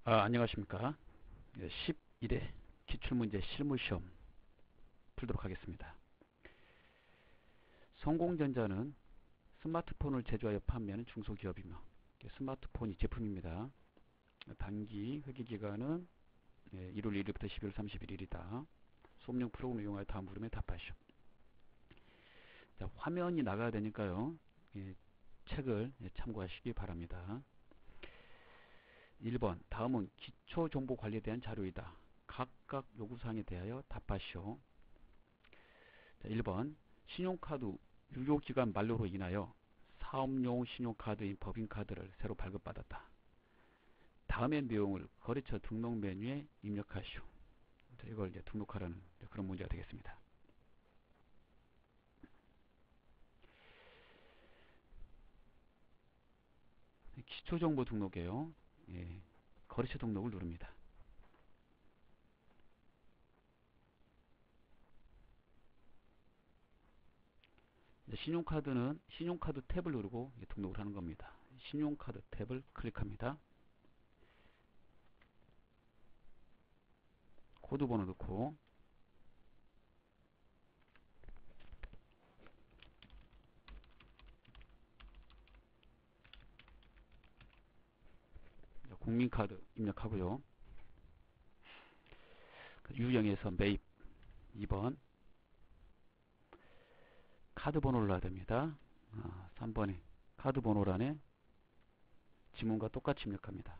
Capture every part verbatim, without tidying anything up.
아, 안녕하십니까. 십일 회 기출문제 실무시험 풀도록 하겠습니다. 성공전자는 스마트폰을 제조하여 판매하는 중소기업이며 스마트폰이 제품입니다. 단기 회계기간은 일월 일일부터 십이월 삼십일일이다. 수업용 프로그램을 이용하여 다음 물음에 답하시오. 자, 화면이 나가야 되니까요. 예, 책을 참고하시기 바랍니다. 일 번 다음은 기초정보관리에 대한 자료이다. 각각 요구사항에 대하여 답하시오. 자, 일 번 신용카드 유효기간 만료로 인하여 사업용 신용카드인 법인카드를 새로 발급받았다. 다음의 내용을 거래처 등록 메뉴에 입력하시오. 자, 이걸 이제 등록하라는 그런 문제가 되겠습니다. 기초정보 등록이에요. 예, 거래처 등록을 누릅니다. 신용카드는 신용카드 탭을 누르고 등록을 하는 겁니다. 신용카드 탭을 클릭합니다. 코드번호 넣고 국민카드 입력하고요. 유형에서 매입 이 번 카드 번호를 넣어야 됩니다. 아, 삼 번에 카드 번호란에 지문과 똑같이 입력합니다.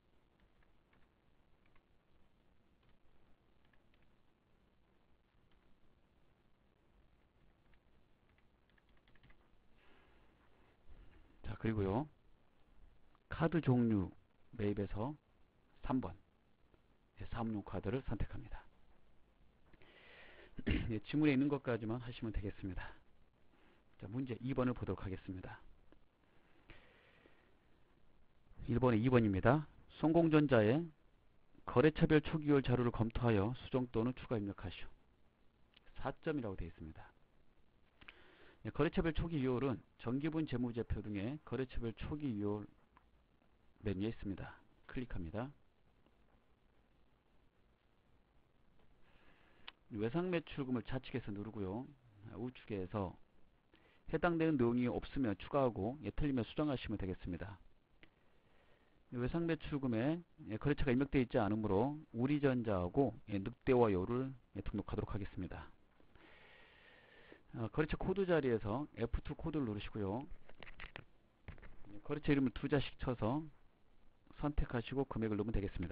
자, 그리고요. 카드 종류 매입에서 삼 번 사업용 카드를 선택합니다. 네, 지문에 있는 것까지만 하시면 되겠습니다. 자, 문제 이 번을 보도록 하겠습니다. 일 번에 이 번입니다. 성공전자의 거래처별 초기율 자료를 검토하여 수정 또는 추가 입력하시오. 사 점이라고 되어 있습니다. 네, 거래처별 초기율은 정기분 재무제표 등의 거래처별 초기율 메뉴에 있습니다. 클릭합니다. 외상매출금을 좌측에서 누르고요. 우측에서 해당되는 내용이 없으면 추가하고 예, 틀리면 수정하시면 되겠습니다. 외상매출금에 예, 거래처가 입력되어 있지 않으므로 우리전자하고 예, 늑대와요를 예, 등록하도록 하겠습니다. 어, 거래처 코드 자리에서 에프 투 코드를 누르시고요. 예, 거래처 이름을 두 자씩 쳐서 선택하시고 금액을 넣으면 되겠습니다.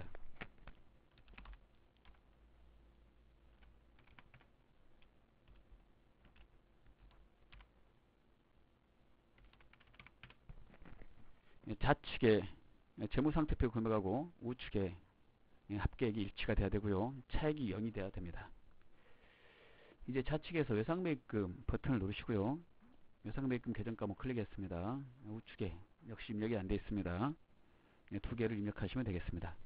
예, 좌측에 예, 재무상태표 금액하고 우측에 예, 합계액이 일치가 돼야 되고요. 차액이 영이 돼야 됩니다. 이제 좌측에서 외상매입금 버튼을 누르시고요. 외상매입금 계정과목 클릭했습니다. 우측에 역시 입력이 안 되어 있습니다. 예, 두 개를 입력하시면 되겠습니다.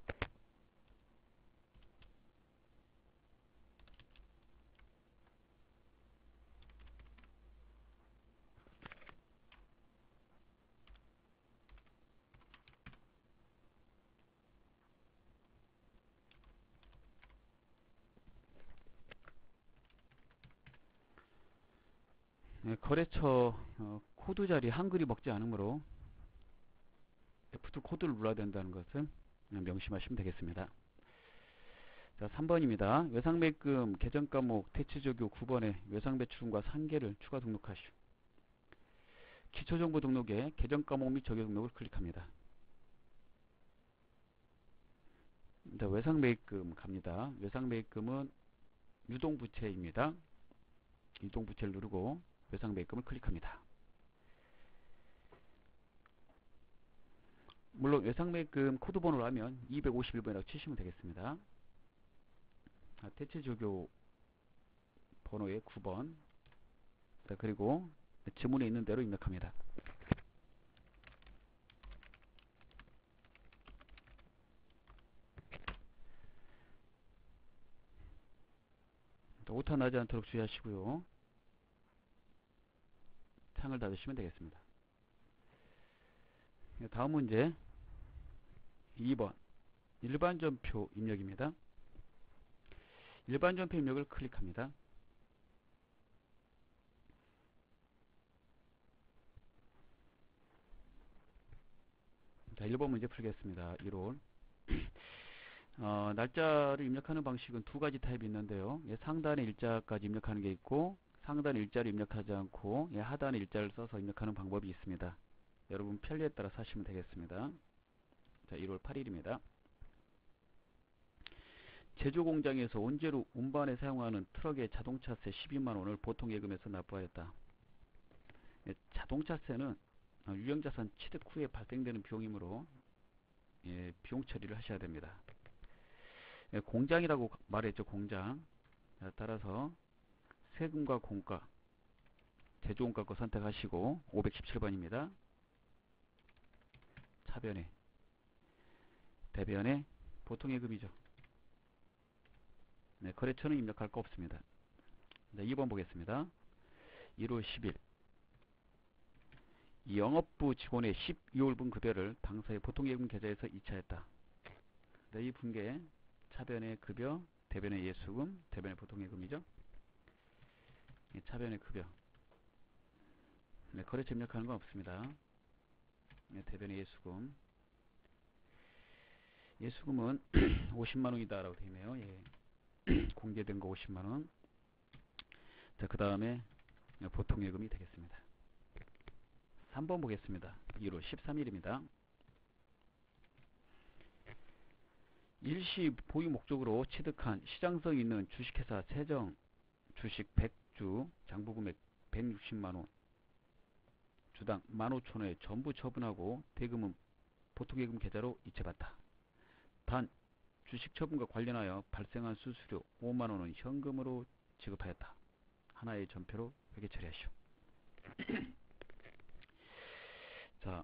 예, 거래처 어, 코드 자리 한글이 먹지 않으므로 에프 투 코드를 눌러야 된다는 것을 명심하시면 되겠습니다. 자, 삼 번입니다. 외상매입금 계정과목 대체적요 구 번에 외상매출금과 상계를 추가 등록하시오. 기초정보 등록에 계정과목 및 적용 등록을 클릭합니다. 자, 외상매입금 갑니다. 외상매입금은 유동부채입니다. 유동부채를 누르고 외상매입금을 클릭합니다. 물론 외상매입금 코드번호를 하면 이백오십일 번이라고 치시면 되겠습니다. 아, 대체조교 번호의 구 번. 자, 그리고 지문에 있는 대로 입력합니다. 오타 나지 않도록 주의하시고요. 창을 닫으시면 되겠습니다. 다음 문제 이 번 일반 전표 입력입니다. 일반 전표 입력을 클릭합니다. 자, 일 번 문제 풀겠습니다. 일월. 어, 날짜를 입력하는 방식은 두 가지 타입이 있는데요. 예, 상단에 일자까지 입력하는 게 있고, 상단에 일자를 입력하지 않고 예, 하단에 일자를 써서 입력하는 방법이 있습니다. 여러분 편리에 따라 하시면 되겠습니다. 자, 일월 팔일입니다. 제조 공장에서 원재료 운반에 사용하는 트럭의 자동차세 십이만 원을 보통예금에서 납부하였다. 예, 자동차세는 어, 유형자산 취득 후에 발생되는 비용이므로 예, 비용 처리를 하셔야 됩니다. 예, 공장이라고 말했죠. 공장. 자, 따라서 세금과 공가, 제조원가 거 선택하시고 오백십칠 번입니다. 차변에 대변에 보통예금이죠. 네, 거래처는 입력할 거 없습니다. 네, 이 번 보겠습니다. 일월 십일 영업부 직원의 십이월분 급여를 당사의 보통예금 계좌에서 이체했다. 네, 이 분계 차변의 급여, 대변의 예수금, 대변의 보통예금이죠. 네, 차변의 급여. 네, 거래처 입력하는 건 없습니다. 네, 대변의 예수금. 예수금은 오십만 원이다 라고 되어 있네요. 예. 공개된 거 오십만 원. 자, 그 다음에 보통예금이 되겠습니다. 삼 번 보겠습니다. 일월 십삼일입니다. 일시 보유 목적으로 취득한 시장성 있는 주식회사 세정 주식 백 주 장부금액 백육십만 원, 주당 만 오천 원에 전부 처분하고 대금은 보통예금 계좌로 이체받다. 단 주식 처분과 관련하여 발생한 수수료 오만 원은 현금으로 지급하였다. 하나의 전표로 회계 처리하시오. 자,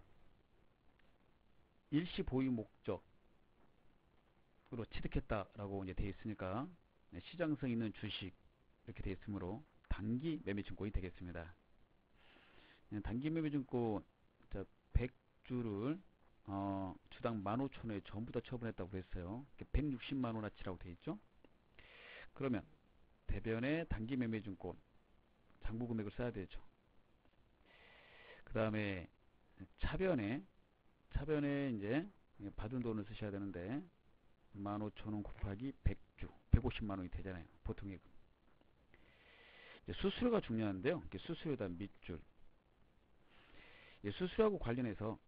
일시 보유 목적으로 취득했다라고 이제 되어 있으니까 시장성 있는 주식 이렇게 되어 있으므로 단기 매매증권이 되겠습니다. 단기 매매증권 백 주를 어, 주당 만 오천 원에 전부 다 처분했다고 그랬어요. 백육십만 원어치라고 되어 있죠. 그러면 대변에 단기 매매증권 장부 금액을 써야 되죠. 그 다음에 차변에 차변에 이제 받은 돈을 쓰셔야 되는데 만 오천 원 곱하기 백 주 백오십만 원이 되잖아요. 보통예금. 수수료가 중요한데요. 수수료다 밑줄. 수수료하고 관련해서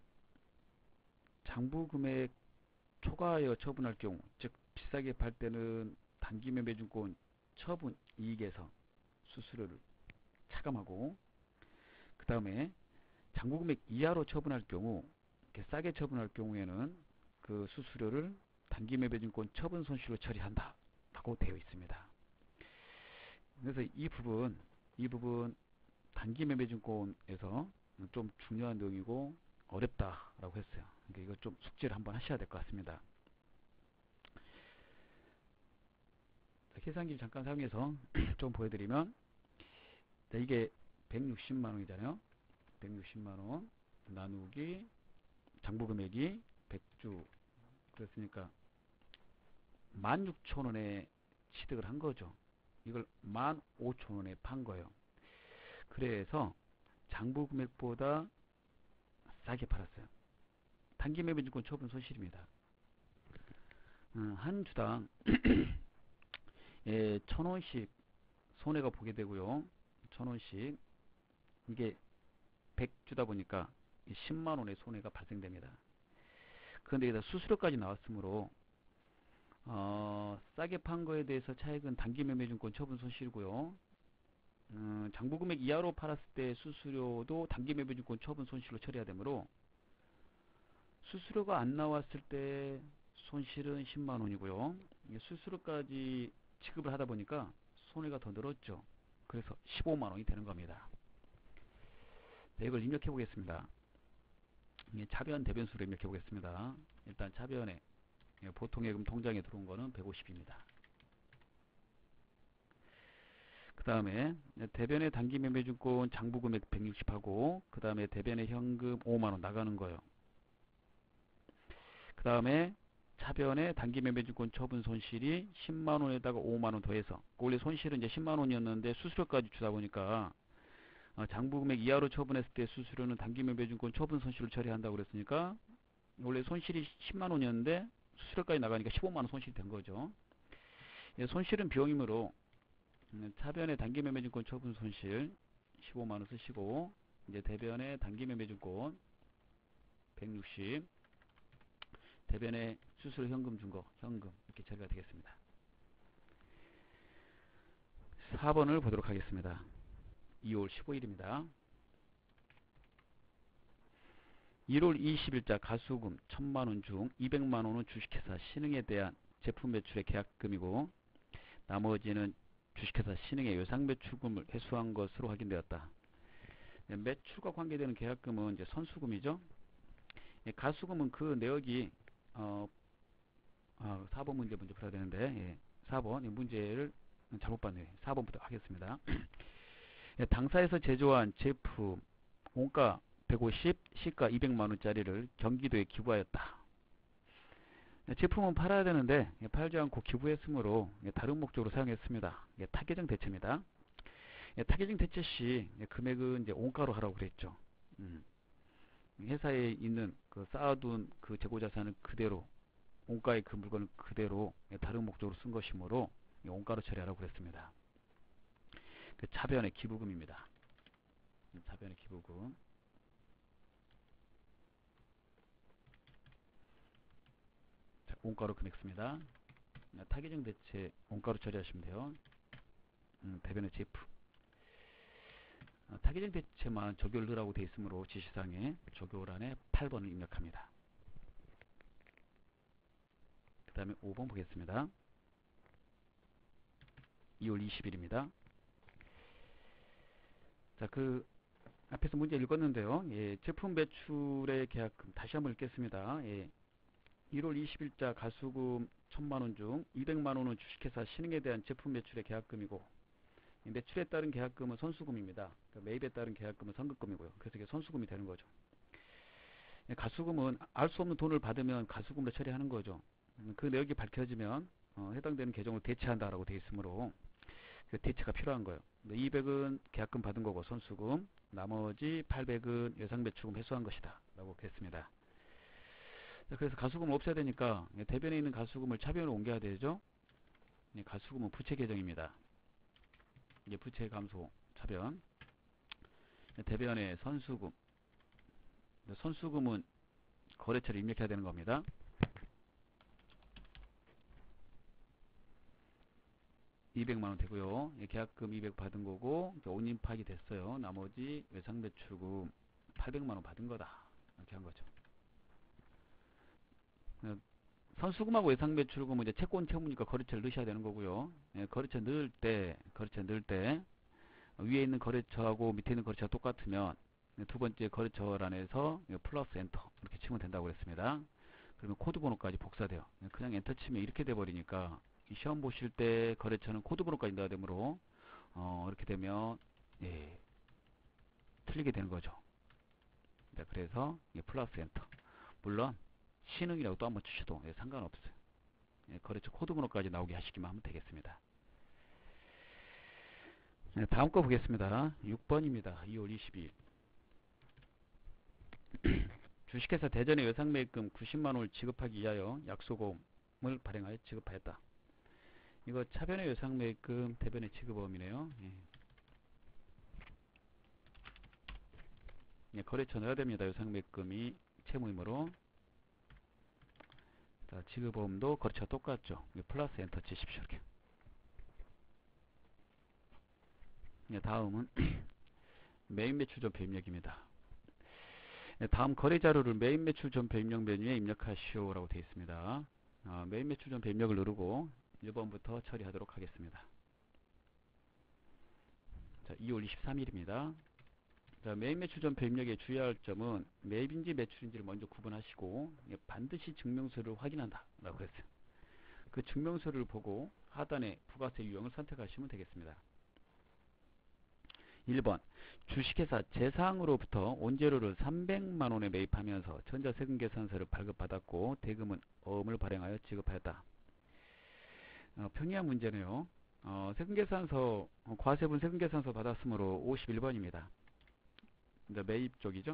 장부금액 초과하여 처분할 경우, 즉 비싸게 팔 때는 단기 매매증권 처분 이익에서 수수료를 차감하고, 그 다음에 장부금액 이하로 처분할 경우, 이렇게 싸게 처분할 경우에는 그 수수료를 단기 매매증권 처분 손실로 처리한다 라고 되어 있습니다. 그래서 이 부분 이 부분 단기 매매증권에서 좀 중요한 내용이고 어렵다라고 했어요. 그러니까 이거 좀 숙지를 한번 하셔야 될 것 같습니다. 계산기를 잠깐 사용해서 좀 보여드리면, 이게 백육십만 원이잖아요. 백육십만 원 나누기 장부금액이 백 주 그랬으니까 만 육천 원에 취득을 한 거죠. 이걸 만 오천 원에 판 거예요. 그래서 장부금액보다 싸게 팔았어요. 단기 매매증권 처분 손실입니다. 음, 한 주당 예, 천 원씩 손해가 보게 되고요. 천 원씩 이게 백 주다 보니까 십만 원의 손해가 발생됩니다. 그런데 여기다 수수료까지 나왔으므로 어, 싸게 판 거에 대해서 차익은 단기 매매증권 처분 손실이고요. 음, 장부금액 이하로 팔았을 때 수수료도 단기 매매증권 처분 손실로 처리해야 되므로 수수료가 안 나왔을 때 손실은 십만 원이고요. 수수료까지 지급을 하다 보니까 손해가 더 늘었죠. 그래서 십오만 원이 되는 겁니다. 네, 이걸 입력해 보겠습니다. 차변 대변수로 입력해 보겠습니다. 일단 차변에 보통예금 통장에 들어온 거는 백오십입니다. 그 다음에 대변의 단기 매매증권 장부금액 백육십하고 그 다음에 대변의 현금 오만 원 나가는 거예요. 그 다음에 차변에 단기매매증권 처분 손실이 십만 원에다가 오만 원 더해서, 원래 손실은 이제 십만 원이었는데 수수료까지 주다 보니까 어, 장부금액 이하로 처분했을 때 수수료는 단기매매증권 처분 손실을 처리한다고 그랬으니까 원래 손실이 십만 원이었는데 수수료까지 나가니까 십오만 원 손실이 된 거죠. 예, 손실은 비용이므로 음, 차변의 단기매매증권 처분 손실 십오만 원 쓰시고, 이제 대변의 단기매매증권 백육십, 대변의 수수료 현금 준거 현금 이렇게 처리가 되겠습니다. 사 번을 보도록 하겠습니다. 이월 십오일입니다. 일월 이십일자 가수금 천만 원 중 이백만 원은 주식회사 신흥에 대한 제품 매출의 계약금이고, 나머지는 주식회사 신흥의 예상 매출금을 회수한 것으로 확인되었다. 매출과 관계되는 계약금은 이제 선수금이죠. 가수금은 그 내역이 어, 아, 사 번 문제 먼저 풀어야 되는데, 예, 사 번 이 문제를 잘못 봤네요. 사 번부터 하겠습니다. 예, 당사에서 제조한 제품 원가 백오십, 시가 이백만 원짜리를 경기도에 기부하였다. 예, 제품은 팔아야 되는데 예, 팔지 않고 기부했으므로 예, 다른 목적으로 사용했습니다. 예, 타계정 대체입니다. 예, 타계정 대체 시 예, 금액은 이제 원가로 하라고 그랬죠. 음. 회사에 있는 그 쌓아둔 그 재고자산은 그대로, 원가의 그 물건을 그대로 예, 다른 목적으로 쓴 것이므로 예, 원가로 처리하라고 그랬습니다. 그 차변의 기부금입니다. 차변의 기부금. 자, 원가로 금액 씁니다. 타계정 대체 원가로 처리하시면 돼요. 음, 대변의 제품. 어, 타계정 대체만 적용을 넣으라고 되어 있으므로 지시사항에 적용란에 팔 번을 입력합니다. 그 다음에 오 번 보겠습니다. 이월 이십일입니다. 자, 그 앞에서 문제 읽었는데요. 예, 제품 매출의 계약금 다시 한번 읽겠습니다. 예, 일월 이십일자 가수금 천만 원 중 이백만 원은 주식회사 신흥에 대한 제품 매출의 계약금이고, 매출에 따른 계약금은 선수금입니다. 그러니까 매입에 따른 계약금은 선급금이고요. 그래서 이게 선수금이 되는 거죠. 예, 가수금은 알 수 없는 돈을 받으면 가수금으로 처리하는 거죠. 음, 그 내역이 밝혀지면 어, 해당되는 계정을 대체한다라고 되어 있으므로 그 대체가 필요한 거예요. 이백은 계약금 받은 거고 선수금, 나머지 팔백은 예상매출금 회수한 것이다 라고 했습니다. 그래서 가수금을 없애야 되니까 대변에 있는 가수금을 차변으로 옮겨야 되죠. 가수금은 부채 계정입니다. 이게 부채 감소 차변. 대변에 선수금, 선수금은 거래처를 입력해야 되는 겁니다. 이백만 원 되고요. 계약금 이백 받은 거고 온인 파악이 됐어요. 나머지 외상매출금 팔백만 원 받은 거다 이렇게 한 거죠. 선수금하고 외상매출금은 이제 채권 채무니까 거래처를 넣으셔야 되는 거고요. 예, 거래처 넣을 때 거래처 넣을 때 위에 있는 거래처하고 밑에 있는 거래처가 똑같으면 두 번째 거래처란에서 플러스 엔터 이렇게 치면 된다고 그랬습니다. 그러면 코드 번호까지 복사돼요. 그냥 엔터 치면 이렇게 돼 버리니까 시험 보실 때 거래처는 코드 번호까지 넣어야 되므로 어, 이렇게 되면 예, 틀리게 되는 거죠. 네, 그래서 예, 플러스 엔터. 물론 신흥이라고 또 한번 주셔도 예, 상관없어요. 예, 거래처 코드 번호까지 나오게 하시기만 하면 되겠습니다. 네, 다음 거 보겠습니다. 육 번입니다. 이월 이십일. 주식회사 대전의 외상매입금 구십만 원을 지급하기 위하여 약소금을 발행하여 지급하였다. 이거 차변의 외상매입금, 대변의 지급보험이네요. 예. 예, 거래처 넣어야 됩니다. 외상매입금이 채무이므로. 자, 지급보험도 거래처 똑같죠. 플러스 엔터 치십시오. 이렇게. 예, 다음은 메인 매출 전표 입력입니다. 예, 다음 거래 자료를 메인 매출 전표 입력 메뉴에 입력하시오 라고 되어 있습니다. 어, 메인 매출 전표 입력을 누르고 일 번부터 처리하도록 하겠습니다. 자, 이월 이십삼일입니다. 자, 메인 매출 전표 입력에 주의할 점은 매입인지 매출인지를 먼저 구분하시고 예, 반드시 증명서를 확인한다 라고 했어요. 그 증명서를 보고 하단에 부가세 유형을 선택하시면 되겠습니다. 일 번 주식회사 재상으로부터 원재료를 삼백만 원에 매입하면서 전자세금계산서를 발급받았고 대금은 어음을 발행하여 지급하였다. 어, 평이한 문제네요. 어, 세금계산서 어, 과세분 세금계산서 받았으므로 오십일 번입니다. 이제 매입 쪽이죠.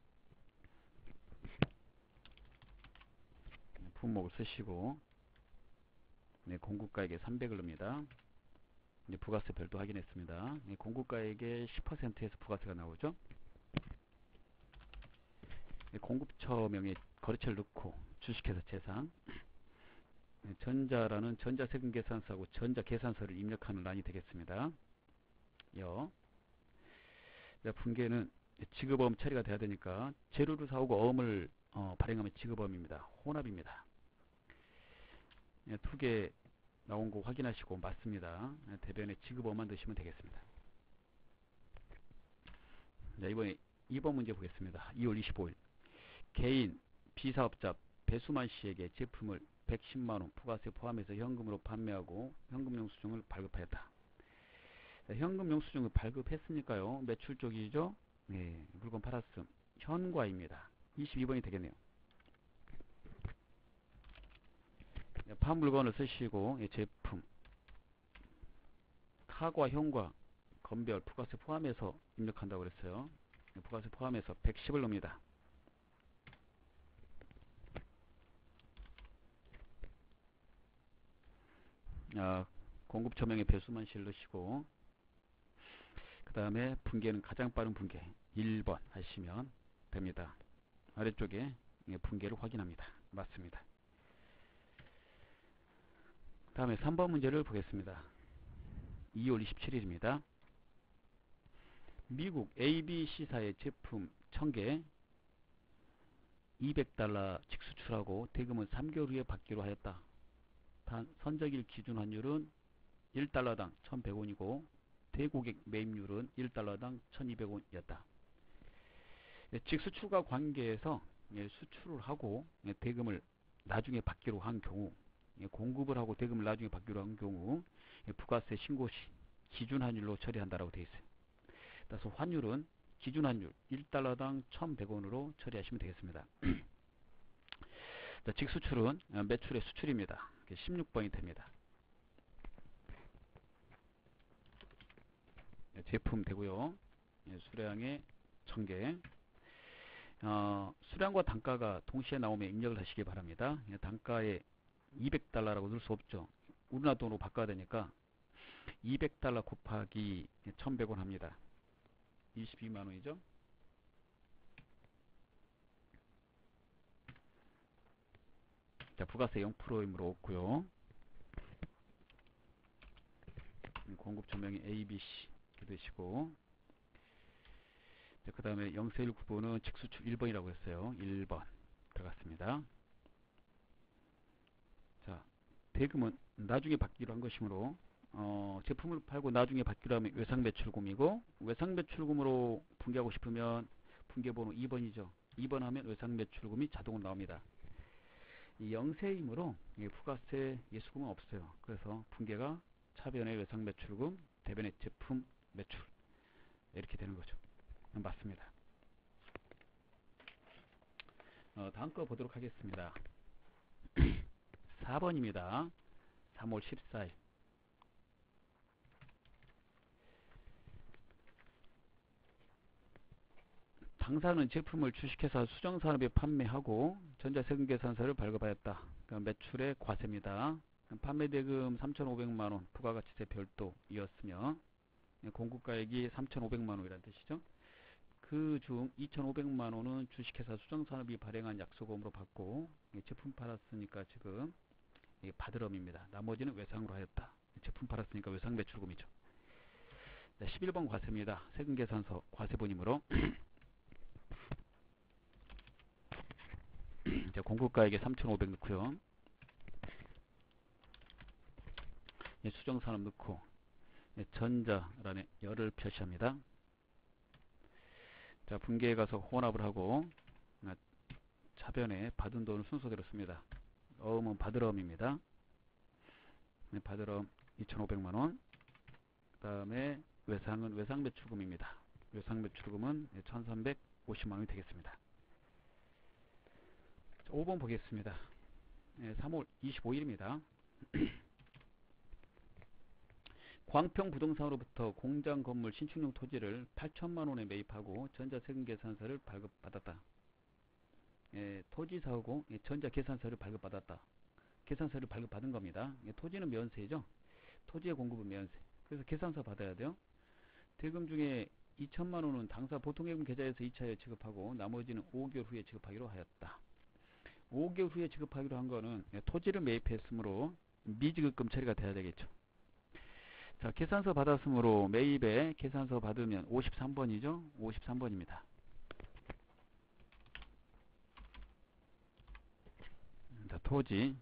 품목을 쓰시고 네, 공급가액에 삼백을 넣습니다. 이제 부가세 별도 확인했습니다. 네, 공급가액의 십 퍼센트에서 부가세가 나오죠. 네, 공급처명에 거래처를 넣고 주식회사 재상 네, 전자라는 전자세금계산서하고 전자계산서를 입력하는 란이 되겠습니다. 여 자, 분계는 지급어음 처리가 돼야 되니까 재료를 사오고 어음을 어, 발행하면 지급어음입니다. 혼합입니다. 네, 두 개 나온 거 확인하시고 맞습니다. 네, 대변에 지급어음만 넣으시면 되겠습니다. 자, 이번에 이 번 문제 보겠습니다. 이월 이십오일 개인 비사업자 배수만 씨에게 제품을 백십만 원 부가세 포함해서 현금으로 판매하고 현금 영수증을 발급하였다. 자, 현금 영수증을 발급했으니까요. 매출 쪽이죠. 네, 물건 팔았음. 현과입니다. 이십이 번이 되겠네요. 네, 판 물건을 쓰시고 예, 제품 카과 현과 건별 부가세 포함해서 입력한다고 그랬어요. 네, 부가세 포함해서 백십을 넣습니다. 아, 공급처명의 배수만 씨를 넣으시고 그 다음에 분계는 가장 빠른 분계 일 번 하시면 됩니다. 아래쪽에 분계를 확인합니다. 맞습니다. 다음에 삼 번 문제를 보겠습니다. 이월 이십칠일입니다. 미국 에이비씨사의 제품 천 개 이백 달러 직수출하고 대금은 삼 개월 후에 받기로 하였다. 단 선적일 기준 환율은 일 달러당 천백 원이고 대고객 매입률은 일 달러당 천이백 원이었다. 직수출과 관계에서 수출을 하고 대금을 나중에 받기로 한 경우 공급을 하고 대금을 나중에 받기로 한 경우 부가세 신고 시 기준 환율로 처리한다라고 되어 있어요. 따라서 환율은 기준 환율 일 달러당 천백 원으로 처리하시면 되겠습니다. 자, 직수출은 매출의 수출입니다. 십육 번이 됩니다. 제품 되고요. 수량의 천 개. 어, 수량과 단가가 동시에 나오면 입력을 하시기 바랍니다. 단가에 이백 달러라고 넣을 수 없죠. 우리나라 돈으로 바꿔야 되니까 이백 달러 곱하기 천백 원 합니다. 이십이만 원이죠. 자, 부가세 영 퍼센트이므로 없고요. 공급 전명이 에이비씨 이렇게 되시고 그 다음에 영세일구 번은 직수출 일 번이라고 했어요. 일 번 들어갔습니다. 자, 대금은 나중에 받기로 한 것이므로 어, 제품을 팔고 나중에 받기로 하면 외상매출금이고 외상매출금으로 분개하고 싶으면 분개번호 이 번이죠. 이 번 하면 외상매출금이 자동으로 나옵니다. 이 영세이므로 부가세 예수금은 없어요. 그래서 분개가 차변의 외상매출금, 대변의 제품 매출 이렇게 되는 거죠. 맞습니다. 어, 다음 거 보도록 하겠습니다. 사 번입니다. 삼월 십사일 당사는 제품을 주식회사 수정산업에 판매하고 전자세금계산서를 발급하였다. 그러니까 매출의 과세입니다. 판매대금 삼천오백만 원 부가가치세 별도이었으며 공급가액이 삼천오백만 원이라는 뜻이죠. 그 중 이천오백만 원은 주식회사 수정산업이 발행한 약속금으로 받고 제품 팔았으니까 지금 받으럼입니다. 나머지는 외상으로 하였다. 제품 팔았으니까 외상매출금이죠. 십일 번 과세입니다. 세금계산서 과세본이므로 이제 공급가액에 삼천오백 넣고요. 수정산업 넣고 전자란에 열을 표시합니다. 자, 분계에 가서 혼합을 하고 차변에 받은 돈을 순서대로 씁니다. 어음은 받으럼입니다. 받으럼 이천오백만 원. 그 다음에 외상은 외상 매출금입니다. 외상 매출금은 천삼백오십만 원이 되겠습니다. 자, 오 번 보겠습니다. 예, 삼월 이십오일입니다. 광평 부동산으로부터 공장 건물 신축용 토지를 팔천만 원에 매입하고 전자세금계산서를 발급받았다. 예, 토지사하고 예, 전자계산서를 발급받았다. 계산서를 발급받은 겁니다. 예, 토지는 면세죠. 토지의 공급은 면세. 그래서 계산서 받아야 돼요. 대금 중에 이천만 원은 당사 보통예금 계좌에서 이 차에 지급하고 나머지는 오 개월 후에 지급하기로 하였다. 오 개월 후에 지급하기로 한 거는 예, 토지를 매입했으므로 미지급금 처리가 돼야 되겠죠. 자, 계산서 받았으므로 매입에 계산서 받으면 오십삼 번이죠. 오십삼 번입니다. 자, 토지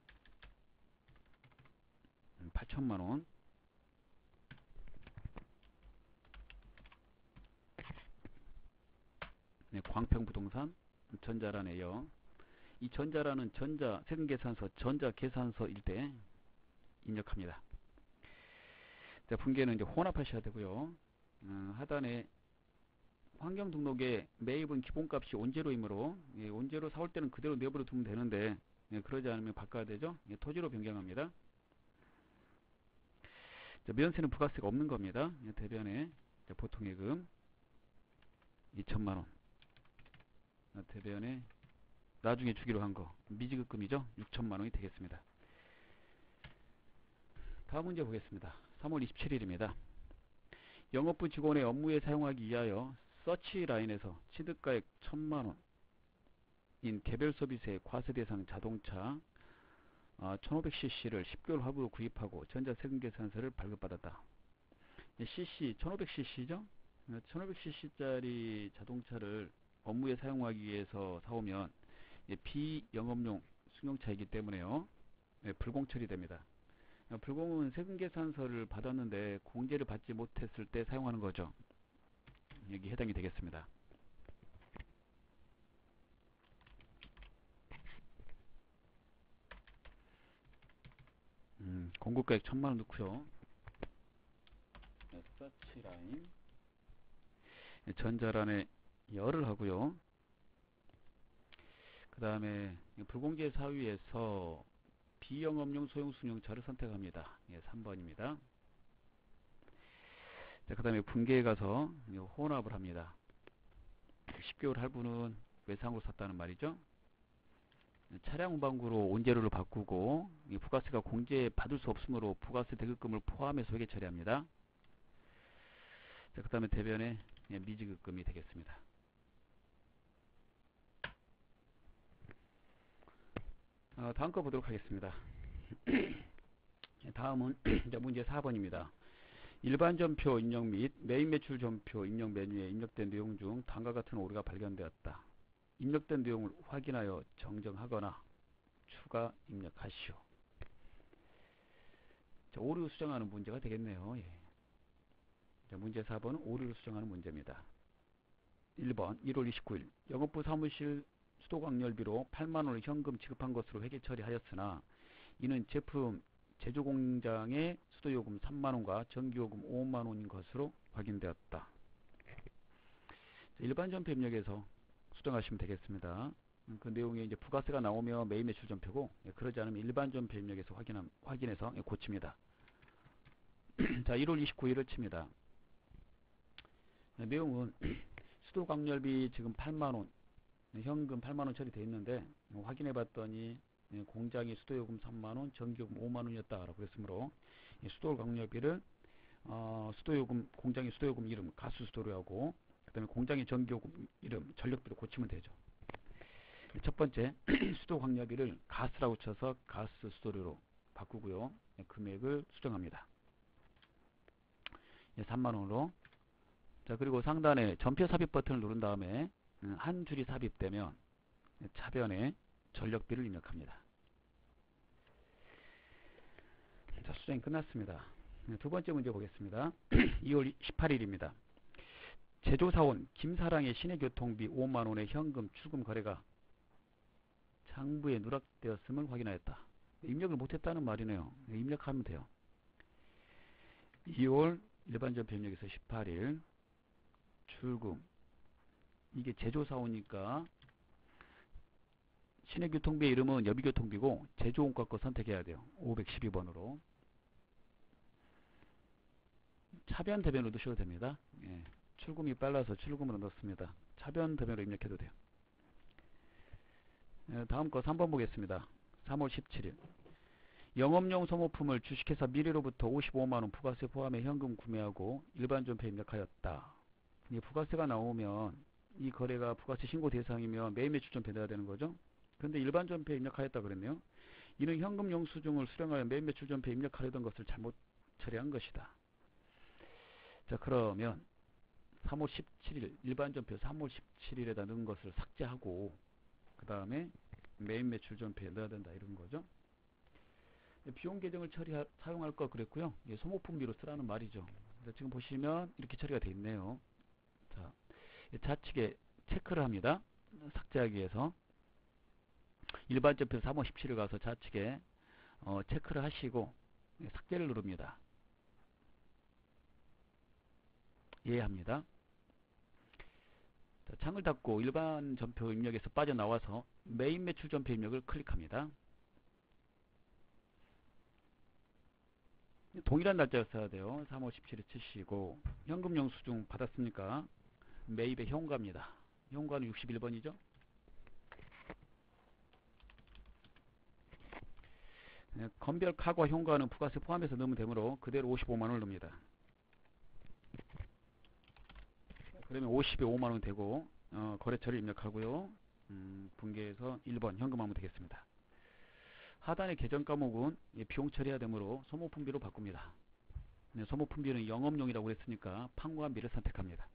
팔천만 원. 네, 광평부동산 전자라네요. 이 전자라는 전자 세금계산서 전자계산서일 때 입력합니다. 자, 분계는 이제 혼합하셔야 되고요. 어, 하단에 환경등록에 매입은 기본값이 온제로이므로 예, 온제로 사올 때는 그대로 내버려 두면 되는데 예, 그러지 않으면 바꿔야 되죠. 예, 토지로 변경합니다. 자, 면세는 부가세가 없는 겁니다. 예, 대변에 자, 보통예금 이천만 원. 자, 대변에 나중에 주기로 한 거 미지급금이죠. 육천만 원이 되겠습니다. 다음 문제 보겠습니다. 삼월 이십칠일입니다. 영업부 직원의 업무에 사용하기 위하여 서치라인에서 취득가액 천만 원인 개별 서비스의 과세 대상 자동차 천오백 씨씨를 십 개월 할부로 구입하고 전자세금계산서를 발급받았다. 씨씨 천오백 씨씨죠. 천오백 씨씨짜리 자동차를 업무에 사용하기 위해서 사오면 비영업용 승용차이기 때문에요. 불공 처리됩니다. 불공은 세금계산서를 받았는데 공제를 받지 못했을 때 사용하는 거죠. 여기 해당이 되겠습니다. 음, 공급가액 천만 원 넣고요. 서치라인 전자란에 열을 하고요. 그 다음에 불공제 사유에서 비영업용 소형 승용차를 선택합니다. 예, 삼 번입니다. 그 다음에 분계에 가서 혼합을 합니다. 십 개월 할부는 외상으로 샀다는 말이죠. 차량 운반구로 온재료를 바꾸고 부가세가 공제 받을 수 없으므로 부가세 대급금을 포함해서 회계 처리합니다. 그 다음에 대변에 미지급금이 되겠습니다. 어, 다음 거 보도록 하겠습니다. 다음은 문제 사 번입니다. 일반 전표 입력 및 매입 매출 전표 입력 메뉴에 입력된 내용 중 다음과 같은 오류가 발견되었다. 입력된 내용을 확인하여 정정하거나 추가 입력하시오. 자, 오류 수정하는 문제가 되겠네요. 예. 자, 문제 사 번은 오류를 수정하는 문제입니다. 일 번 일월 이십구일 영업부 사무실 수도광열비로 팔만 원을 현금 지급한 것으로 회계 처리하였으나 이는 제품 제조공장의 수도요금 삼만 원과 전기요금 오만 원인 것으로 확인되었다. 일반 전표 입력에서 수정하시면 되겠습니다. 그 내용에 이제 부가세가 나오면 매입 매출 전표고 그러지 않으면 일반 전표 입력에서 확인함, 확인해서 고칩니다. 자, 일월 이십구일을 칩니다. 내용은 수도광열비 지금 팔만 원 현금 팔만 원 처리되어 있는데 확인해 봤더니 공장이 수도요금 삼만 원 전기요금 오만 원이었다라고 그랬으므로 수도광열비를 어, 수도요금 공장의 수도요금 이름 가스수도로 하고 그 다음에 공장의 전기요금 이름 전력비로 고치면 되죠. 첫 번째 수도광열비를 가스라고 쳐서 가스수도료로 바꾸고요. 금액을 수정합니다. 삼만 원으로. 자, 그리고 상단에 전표 삽입 버튼을 누른 다음에 한 줄이 삽입되면 차변에 전력비를 입력합니다. 자, 수정이 끝났습니다. 두 번째 문제 보겠습니다. 이월 십팔일입니다. 제조사원 김사랑의 시내교통비 오만 원의 현금 출금 거래가 장부에 누락되었음을 확인하였다. 입력을 못했다는 말이네요. 입력하면 돼요. 이월 일반 전폐 입력에서 십팔 일. 출금. 이게 제조사오니까 시내교통비의 이름은 여비교통비고 제조원가 거 선택해야 돼요. 오백십이 번으로. 차변 대변으로 넣으셔도 됩니다. 예. 출금이 빨라서 출금으로 넣습니다. 차변 대변으로 입력해도 돼요. 예, 다음 거 삼 번 보겠습니다. 삼월 십칠일. 영업용 소모품을 주식회사 미래로부터 오십오만 원 부가세 포함해 현금 구매하고 일반 전폐 입력하였다. 이 부가세가 나오면 이 거래가 부가세 신고 대상이면 매입 매출 전폐 넣어야 되는 거죠. 근데 일반 전폐 입력하였다 그랬네요. 이는 현금 영수증을 수령하여 매입 매출 전폐 입력하려던 것을 잘못 처리한 것이다. 자, 그러면 삼월 십칠일 일반 전폐 삼월 십칠일에다 넣은 것을 삭제하고 그 다음에 매입 매출 전폐에 넣어야 된다 이런 거죠. 비용 계정을 처리 사용할 거 그랬고요. 소모품비로 쓰라는 말이죠. 지금 보시면 이렇게 처리가 되어 있네요. 자, 좌측에 체크를 합니다. 삭제하기 위해서 일반 전폐 삼월 십칠일 가서 좌측에 어, 체크를 하시고 삭제를 누릅니다. 예 합니다. 자, 창을 닫고 일반 전표 입력에서 빠져나와서 매입 매출 전표 입력을 클릭합니다. 동일한 날짜였어야 돼요. 삼월 십칠일 치시고 현금 영수증 받았습니까? 매입의 현가입니다. 현가는 육십일 번이죠. 네, 건별 카과 현가는 부가세 포함해서 넣으면 되므로 그대로 오십오만 원을 넣습니다. 그러면 오십에 오만 원 되고 어, 거래처를 입력하고요. 음, 분계해서 일 번 현금하면 되겠습니다. 하단의 계정 과목은 비용 처리해야 되므로 소모품비로 바꿉니다. 네, 소모품비는 영업용이라고 했으니까 판관비를 선택합니다.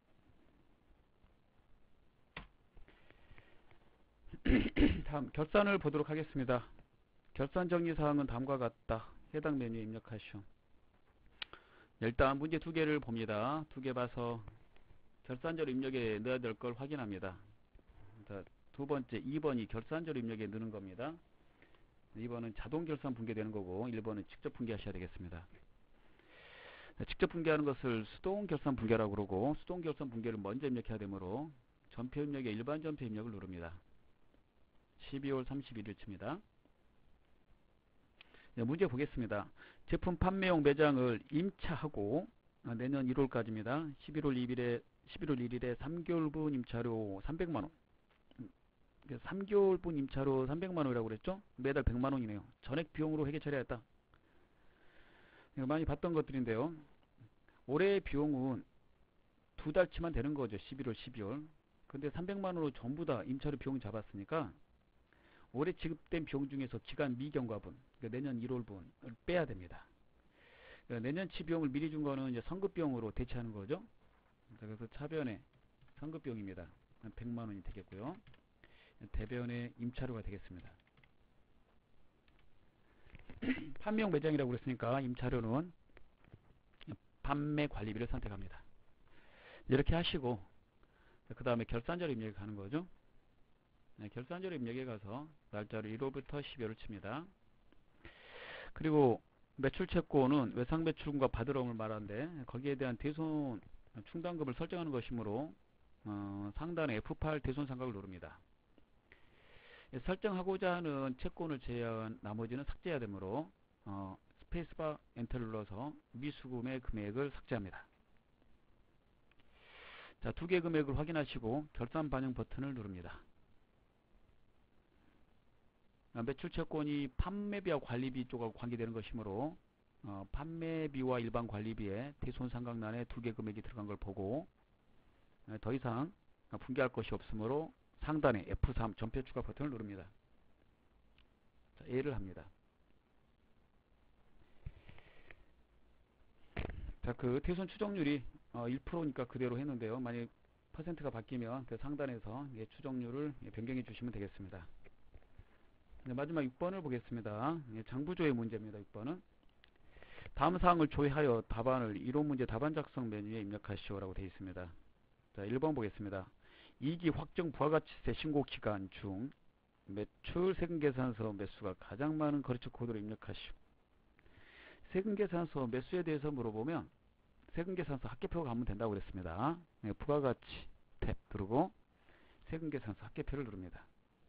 다음 결산을 보도록 하겠습니다. 결산 정리사항은 다음과 같다. 해당 메뉴에 입력하시오. 일단 문제 두 개를 봅니다. 두 개 봐서 결산자료 입력에 넣어야 될 걸 확인합니다. 자, 두 번째 이 번이 결산자료 입력에 넣는 겁니다. 이 번은 자동 결산 분계되는 거고 일 번은 직접 분계하셔야 되겠습니다. 자, 직접 분계하는 것을 수동 결산 분계라고 그러고 수동 결산 분계를 먼저 입력해야 되므로 전표 입력에 일반 전표 입력을 누릅니다. 십이월 삼십일일치입니다. 네, 문제 보겠습니다. 제품 판매용 매장을 임차하고 아, 내년 일월까지입니다. 십일월 이일에 십일월 일일에 삼 개월분 임차료 삼백만 원. 삼 개월분 임차료 삼백만 원이라고 그랬죠? 매달 백만 원이네요. 전액 비용으로 회계 처리했다. 많이 봤던 것들인데요. 올해 비용은 두 달치만 되는 거죠. 십일월, 십이월. 근데 삼백만 원으로 전부 다 임차료 비용 잡았으니까 올해 지급된 비용 중에서 기간 미경과분, 그러니까 내년 일월분을 빼야 됩니다. 그러니까 내년치 비용을 미리 준 거는 이제 선급비용으로 대체하는 거죠. 그래서 차변에 선급비용입니다. 백만 원이 되겠고요. 대변에 임차료가 되겠습니다. 판매용 매장이라고 그랬으니까 임차료는 판매 관리비를 선택합니다. 이렇게 하시고 그 다음에 결산자료 입력에 가는 거죠. 네, 결산자료 입력에 가서 날짜를 일월부터 십이월을 칩니다. 그리고 매출 채권은 외상 매출금과 받으러움을 말하는데 거기에 대한 대손 충당금을 설정하는 것이므로 어, 상단에 에프 팔 대손 삼각을 누릅니다. 설정하고자 하는 채권을 제외한 나머지는 삭제해야 되므로 어, 스페이스바 엔터를 눌러서 미수금의 금액을 삭제합니다. 자, 두 개 금액을 확인하시고 결산 반영 버튼을 누릅니다. 매출 채권이 판매비와 관리비 쪽하고 관계되는 것이므로 어, 판매비와 일반 관리비에 대손 삼각란에 두 개 금액이 들어간 걸 보고 어, 더 이상 분개할 것이 없으므로 상단에 에프 삼 전표 추가 버튼을 누릅니다. 자, A를 합니다. 자, 그 대손 추정률이 어, 일 퍼센트니까 그대로 했는데요. 만약 퍼센트가 바뀌면 그 상단에서 예, 추정률을 예, 변경해 주시면 되겠습니다. 네, 마지막 육 번을 보겠습니다. 예, 장부조회 문제입니다. 육 번은 다음 사항을 조회하여 답안을 이론 문제 답안 작성 메뉴에 입력하시오라고 되어 있습니다. 자, 일 번 보겠습니다. 이 기 확정 부가가치세 신고 기간 중 매출 세금계산서 매수가 가장 많은 거래처 코드를 입력하시오. 세금계산서 매수에 대해서 물어보면 세금계산서 합계표 가면 된다고 그랬습니다. 네, 부가가치 탭 누르고 세금계산서 합계표를 누릅니다.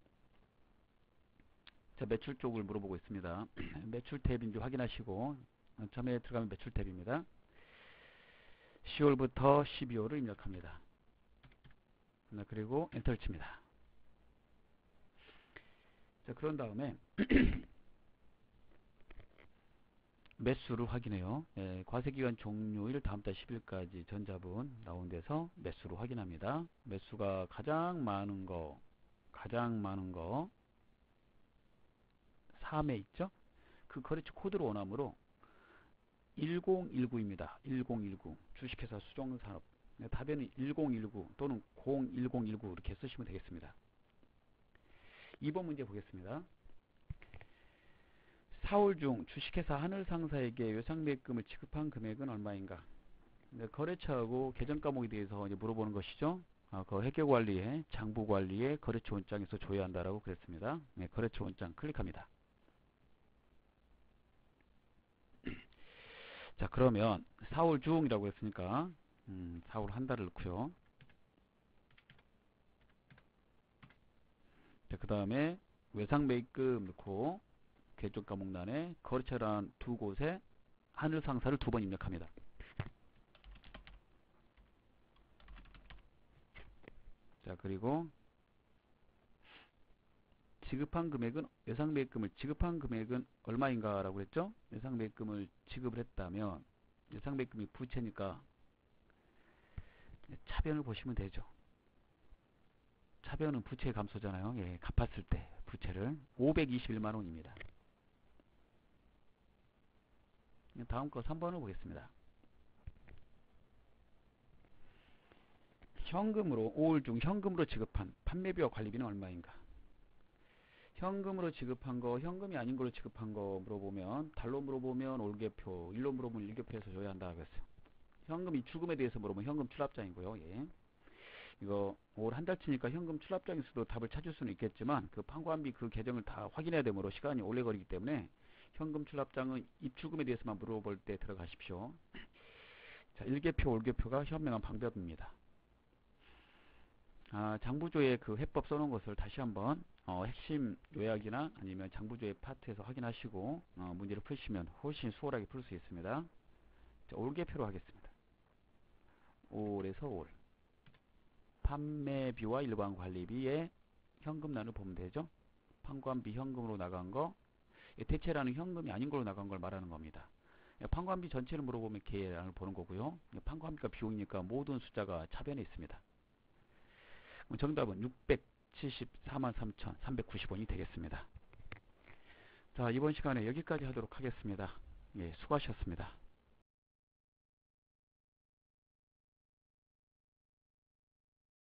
자, 매출 쪽을 물어보고 있습니다. 매출 탭인지 확인하시고 처음에 들어가면 매출 탭입니다. 시월부터 십이월을 입력합니다. 네, 그리고 엔터를 칩니다. 자, 그런 다음에 매수를 확인해요. 예, 과세기간 종료일 다음달 십 일까지 전자분 나온 데서 매수를 확인합니다. 매수가 가장 많은 거 가장 많은 거 삼에 있죠. 그 거래처 코드로 원함으로 천십구입니다. 천십구 주식회사 수종산업. 네, 답에는 천십구 또는 공일공일구 이렇게 쓰시면 되겠습니다. 이 번 문제 보겠습니다. 사월 중 주식회사 하늘상사에게 외상매입금을 지급한 금액은 얼마인가? 네, 거래처하고 계정과목에 대해서 이제 물어보는 것이죠. 아, 그 회계관리에 장부관리에 거래처 원장에서 줘야 한다라고 그랬습니다. 네, 거래처 원장 클릭합니다. 자, 그러면 사월 중이라고 했으니까 음, 사월 한 달을 넣고요. 자, 그 다음에 외상매입금 넣고 계정과목란에 거래처란 두 곳에 하늘상사를 두 번 입력합니다. 자, 그리고 지급한 금액은 예상매입금을 지급한 금액은 얼마인가 라고 했죠. 예상매입금을 지급을 했다면 예상매입금이 부채니까 차변을 보시면 되죠. 차변은 부채 감소잖아요. 예, 갚았을 때 부채를 오백이십일만 원입니다. 다음 거 삼 번을 보겠습니다. 현금으로 오월 중 현금으로 지급한 판매비와 관리비는 얼마인가? 현금으로 지급한 거, 현금이 아닌 걸로 지급한 거 물어보면 달로 물어보면 올개표, 일로 물어보면 일개표에서 줘야 한다 하겠어요. 현금 입출금에 대해서 물어보면 현금 출납장이고요. 예. 이거 올 한 달치니까 현금 출납장에서도 답을 찾을 수는 있겠지만 그 판관비 그 계정을 다 확인해야 되므로 시간이 오래 걸리기 때문에 현금 출납장은 입출금에 대해서만 물어볼 때 들어가십시오. 자, 일개표, 올개표가 현명한 방법입니다. 아, 장부조의 그 해법 써놓은 것을 다시 한번 어, 핵심 요약이나 아니면 장부조의 파트에서 확인하시고 어, 문제를 푸시면 훨씬 수월하게 풀 수 있습니다. 자, 올개표로 하겠습니다. 올에서 올 판매비와 일반 관리비의 현금란을 보면 되죠. 판관비 현금으로 나간 거, 대체라는 현금이 아닌 걸로 나간 걸 말하는 겁니다. 판관비 전체를 물어보면 계란을 보는 거고요. 판관비가 비용이니까 모든 숫자가 차변에 있습니다. 정답은 육백칠십사만 삼천삼백구십 원이 되겠습니다. 자, 이번 시간에 여기까지 하도록 하겠습니다. 예, 수고하셨습니다.